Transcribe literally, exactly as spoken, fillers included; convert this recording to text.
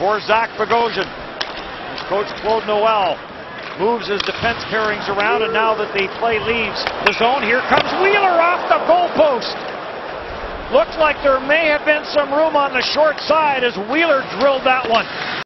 for Zach Bogosian. Coach Claude Noel moves his defense pairings around, and now that the play leaves the zone, here comes Wheeler off the goalpost. Looks like there may have been some room on the short side as Wheeler drilled that one.